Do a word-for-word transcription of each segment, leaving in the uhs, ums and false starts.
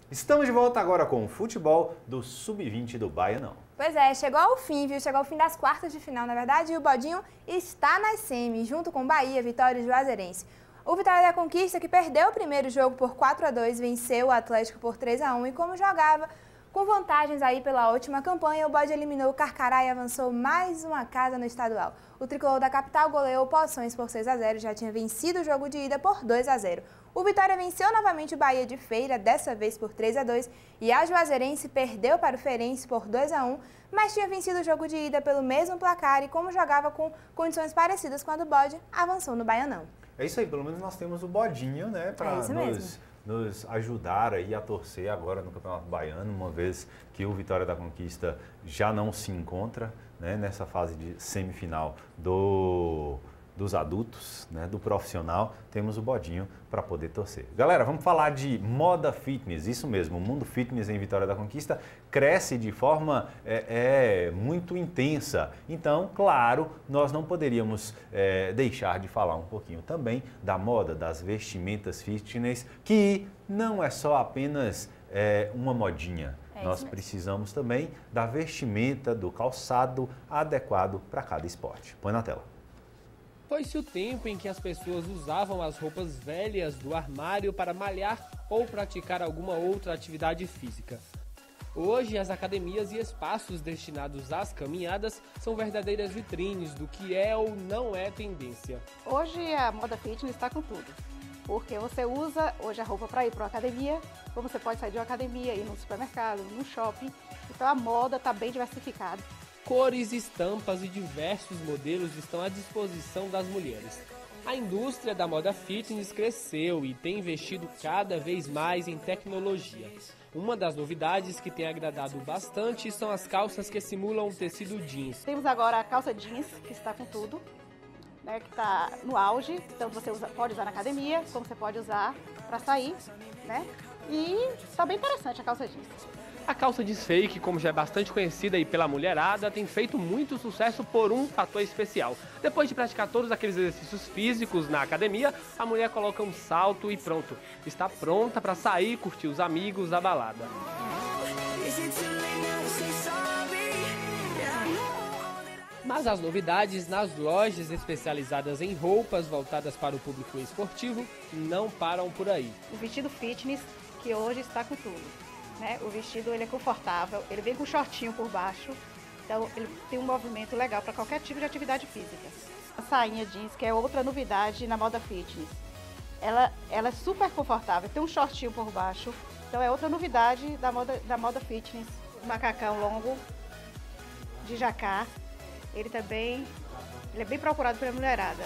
Estamos de volta agora com o futebol do sub vinte do Baianão. Pois é, chegou ao fim, viu? Chegou ao fim das quartas de final, na verdade, e o Bodinho está nas semis, junto com Bahia, Vitória e Juazeirense. O Vitória da Conquista, que perdeu o primeiro jogo por quatro a dois, venceu o Atlético por três a um e como jogava com vantagens aí pela última campanha, o Bode eliminou o Carcará e avançou mais uma casa no estadual. O tricolor da capital goleou Poções por seis a zero e já tinha vencido o jogo de ida por dois a zero. O Vitória venceu novamente o Bahia de Feira, dessa vez por três a dois, e a Juazeirense perdeu para o Feirense por dois a um, mas tinha vencido o jogo de ida pelo mesmo placar e como jogava com condições parecidas com a do Bode, avançou no Baianão. É isso aí, pelo menos nós temos o Bodinho, né, para é nos, nos ajudar aí a torcer agora no Campeonato Baiano, uma vez que o Vitória da Conquista já não se encontra, né, nessa fase de semifinal do... dos adultos, né, do profissional, temos o Bodinho para poder torcer. Galera, vamos falar de moda fitness, isso mesmo, o mundo fitness em Vitória da Conquista cresce de forma é, é, muito intensa. Então, claro, nós não poderíamos é, deixar de falar um pouquinho também da moda, das vestimentas fitness, que não é só apenas é, uma modinha. É nós precisamos também da vestimenta, do calçado adequado para cada esporte. Põe na tela. Foi-se o tempo em que as pessoas usavam as roupas velhas do armário para malhar ou praticar alguma outra atividade física. Hoje, as academias e espaços destinados às caminhadas são verdadeiras vitrines do que é ou não é tendência. Hoje a moda fitness está com tudo, porque você usa hoje a roupa para ir para uma academia, como você pode sair de uma academia, ir no supermercado, no shopping, então a moda está bem diversificada. Cores, estampas e diversos modelos estão à disposição das mulheres. A indústria da moda fitness cresceu e tem investido cada vez mais em tecnologia. Uma das novidades que tem agradado bastante são as calças que simulam o tecido jeans. Temos agora a calça jeans, que está com tudo, né, que está no auge, então você usa, pode usar na academia, como você pode usar para sair, né? E está bem interessante a calça jeans. A calça jeans fake, como já é bastante conhecida aí pela mulherada, tem feito muito sucesso por um fator especial. Depois de praticar todos aqueles exercícios físicos na academia, a mulher coloca um salto e pronto. Está pronta para sair e curtir os amigos da balada. Mas as novidades nas lojas especializadas em roupas voltadas para o público esportivo não param por aí. O vestido fitness, que hoje está com tudo. Né? O vestido ele é confortável, ele vem com shortinho por baixo, então ele tem um movimento legal para qualquer tipo de atividade física. A sainha jeans, que é outra novidade na moda fitness, ela, ela é super confortável, tem um shortinho por baixo, então é outra novidade da moda, da moda fitness. O macacão longo de jacá, ele também ele é bem procurado pela mulherada.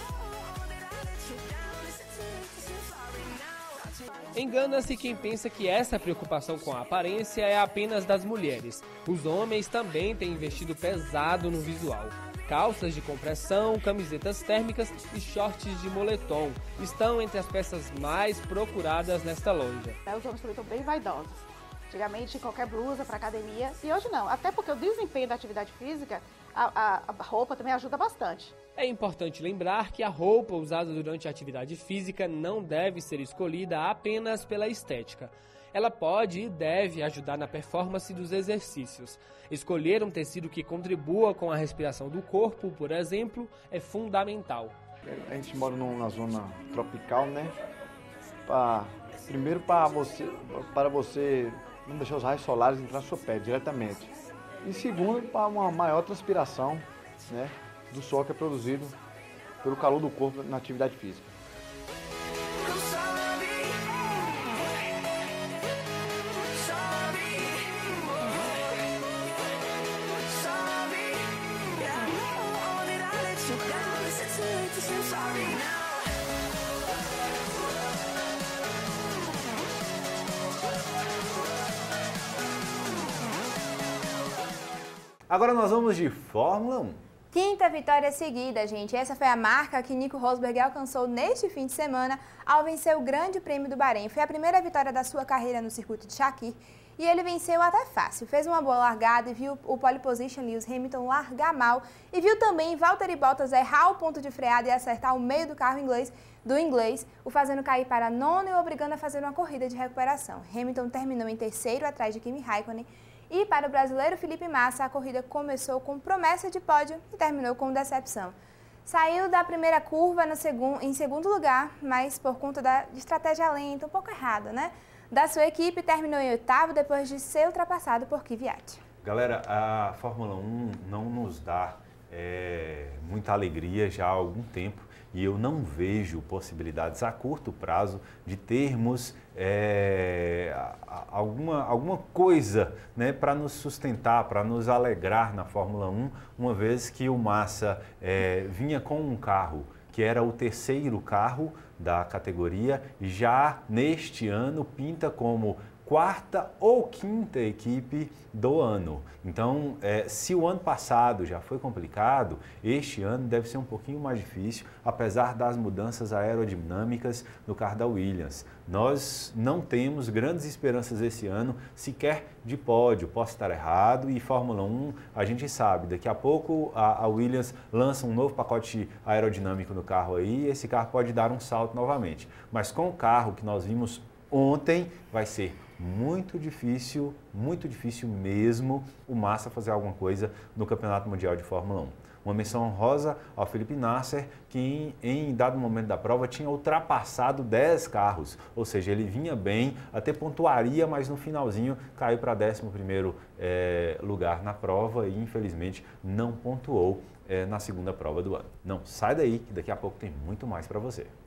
Engana-se quem pensa que essa preocupação com a aparência é apenas das mulheres. Os homens também têm investido pesado no visual. Calças de compressão, camisetas térmicas e shorts de moletom estão entre as peças mais procuradas nesta loja. Os homens também estão bem vaidosos. Antigamente, qualquer blusa para academia, e hoje não. Até porque o desempenho da atividade física, a, a, a roupa também ajuda bastante. É importante lembrar que a roupa usada durante a atividade física não deve ser escolhida apenas pela estética. Ela pode e deve ajudar na performance dos exercícios. Escolher um tecido que contribua com a respiração do corpo, por exemplo, é fundamental. A gente mora numa zona tropical, né? Pra, primeiro para você, para você não deixar os raios solares entrar no seu pé diretamente. E segundo, para uma maior transpiração, né, do sol que é produzido pelo calor do corpo na atividade física. Agora nós vamos de Fórmula um. Quinta vitória seguida, gente. Essa foi a marca que Nico Rosberg alcançou neste fim de semana ao vencer o Grande Prêmio do Bahrein. Foi a primeira vitória da sua carreira no circuito de Shakir e ele venceu até fácil. Fez uma boa largada e viu o pole position Lewis Hamilton largar mal e viu também Valtteri Bottas errar o ponto de freada e acertar o meio do carro inglês, do inglês, o fazendo cair para nono e o obrigando a fazer uma corrida de recuperação. Hamilton terminou em terceiro atrás de Kimi Raikkonen e para o brasileiro Felipe Massa a corrida começou com promessa de pódio e terminou com decepção. Saiu da primeira curva no segun, em segundo lugar, mas por conta da de estratégia lenta, um pouco errada, né? Da sua equipe, terminou em oitavo depois de ser ultrapassado por Kvyat. Galera, a Fórmula um não nos dá é, muita alegria já há algum tempo e eu não vejo possibilidades a curto prazo de termos é, alguma, alguma coisa, né, para nos sustentar, para nos alegrar na Fórmula um, uma vez que o Massa é, vinha com um carro que era o terceiro carro da categoria e já neste ano pinta como quarta ou quinta equipe do ano. Então, é, se o ano passado já foi complicado, este ano deve ser um pouquinho mais difícil, apesar das mudanças aerodinâmicas no carro da Williams. Nós não temos grandes esperanças esse ano, sequer de pódio. Posso estar errado e Fórmula um, a gente sabe, daqui a pouco a, a Williams lança um novo pacote aerodinâmico no carro aí e esse carro pode dar um salto novamente. Mas com o carro que nós vimos ontem, vai ser muito difícil, muito difícil mesmo o Massa fazer alguma coisa no Campeonato Mundial de Fórmula um. Uma menção honrosa ao Felipe Nasser, que em, em dado momento da prova tinha ultrapassado dez carros, ou seja, ele vinha bem, até pontuaria, mas no finalzinho caiu para décimo primeiro é, lugar na prova e infelizmente não pontuou é, na segunda prova do ano. Não, sai daí que daqui a pouco tem muito mais para você.